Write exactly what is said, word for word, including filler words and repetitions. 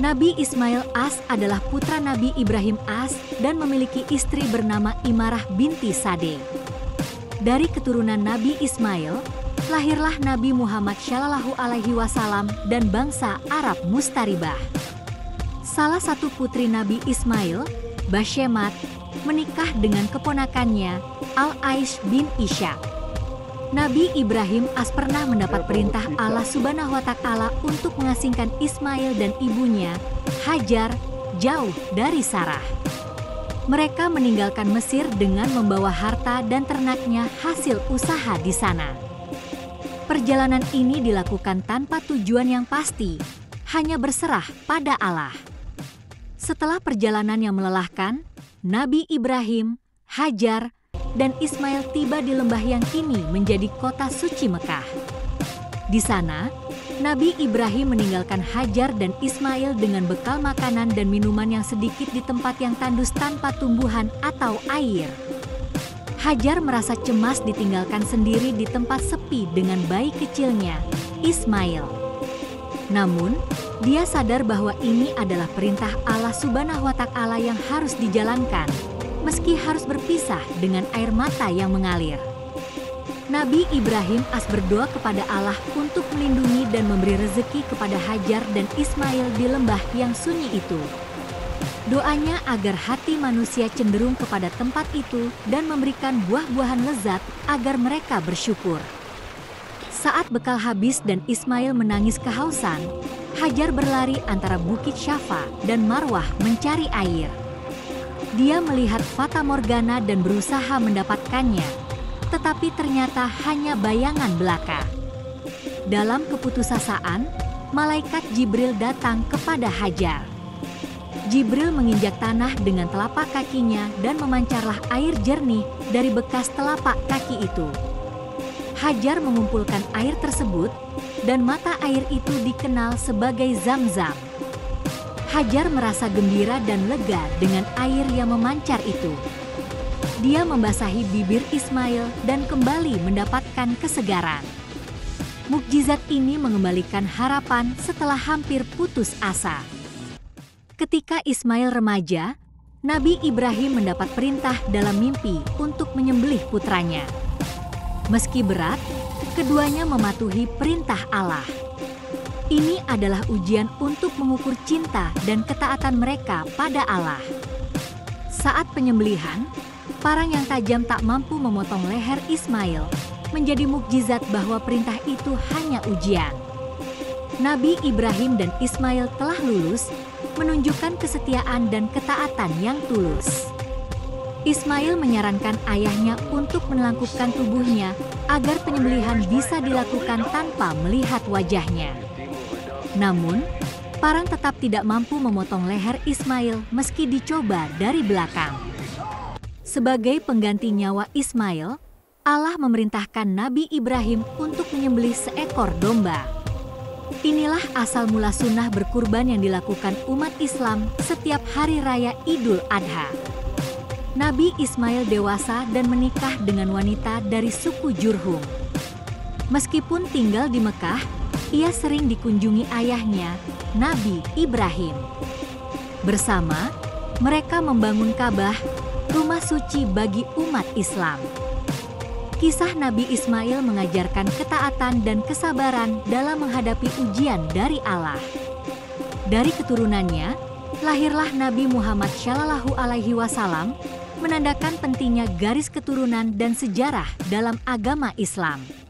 Nabi Ismail As adalah putra Nabi Ibrahim As dan memiliki istri bernama Imarah binti Sadeh. Dari keturunan Nabi Ismail, lahirlah Nabi Muhammad Shallallahu Alaihi Wasallam dan bangsa Arab Mustaribah. Salah satu putri Nabi Ismail, Bashemat, menikah dengan keponakannya, Al-Aish bin Ishaq. Nabi Ibrahim As pernah mendapat perintah Allah Subhanahu wa Ta'ala untuk mengasingkan Ismail dan ibunya, Hajar, jauh dari Sarah. Mereka meninggalkan Mesir dengan membawa harta dan ternaknya hasil usaha di sana. Perjalanan ini dilakukan tanpa tujuan yang pasti, hanya berserah pada Allah. Setelah perjalanan yang melelahkan, Nabi Ibrahim, Hajar, dan Ismail tiba di lembah yang kini menjadi kota suci Mekah. Di sana, Nabi Ibrahim meninggalkan Hajar dan Ismail dengan bekal makanan dan minuman yang sedikit di tempat yang tandus tanpa tumbuhan atau air. Hajar merasa cemas ditinggalkan sendiri di tempat sepi dengan bayi kecilnya, Ismail. Namun, dia sadar bahwa ini adalah perintah Allah Subhanahu wa Ta'ala yang harus dijalankan, meski harus berpisah dengan air mata yang mengalir. Nabi Ibrahim As berdoa kepada Allah untuk melindungi dan memberi rezeki kepada Hajar dan Ismail di lembah yang sunyi itu. Doanya agar hati manusia cenderung kepada tempat itu dan memberikan buah-buahan lezat agar mereka bersyukur. Saat bekal habis dan Ismail menangis kehausan, Hajar berlari antara Bukit Syafa dan Marwah mencari air. Dia melihat Fata Morgana dan berusaha mendapatkannya, tetapi ternyata hanya bayangan belaka. Dalam keputusasaan, malaikat Jibril datang kepada Hajar. Jibril menginjak tanah dengan telapak kakinya dan memancarlah air jernih dari bekas telapak kaki itu. Hajar mengumpulkan air tersebut dan mata air itu dikenal sebagai Zam-Zam. Hajar merasa gembira dan lega dengan air yang memancar itu. Dia membasahi bibir Ismail dan kembali mendapatkan kesegaran. Mukjizat ini mengembalikan harapan setelah hampir putus asa. Ketika Ismail remaja, Nabi Ibrahim mendapat perintah dalam mimpi untuk menyembelih putranya. Meski berat, keduanya mematuhi perintah Allah. Ini adalah ujian untuk mengukur cinta dan ketaatan mereka pada Allah. Saat penyembelihan, parang yang tajam tak mampu memotong leher Ismail, menjadi mukjizat bahwa perintah itu hanya ujian. Nabi Ibrahim dan Ismail telah lulus, menunjukkan kesetiaan dan ketaatan yang tulus. Ismail menyarankan ayahnya untuk menelangkupkan tubuhnya agar penyembelihan bisa dilakukan tanpa melihat wajahnya. Namun, parang tetap tidak mampu memotong leher Ismail meski dicoba dari belakang. Sebagai pengganti nyawa Ismail, Allah memerintahkan Nabi Ibrahim untuk menyembelih seekor domba. Inilah asal mula sunnah berkurban yang dilakukan umat Islam setiap hari raya Idul Adha. Nabi Ismail dewasa dan menikah dengan wanita dari suku Jurhum. Meskipun tinggal di Mekah, ia sering dikunjungi ayahnya, Nabi Ibrahim. Bersama, mereka membangun Ka'bah, rumah suci bagi umat Islam. Kisah Nabi Ismail mengajarkan ketaatan dan kesabaran dalam menghadapi ujian dari Allah. Dari keturunannya, lahirlah Nabi Muhammad Shallallahu Alaihi Wasallam, menandakan pentingnya garis keturunan dan sejarah dalam agama Islam.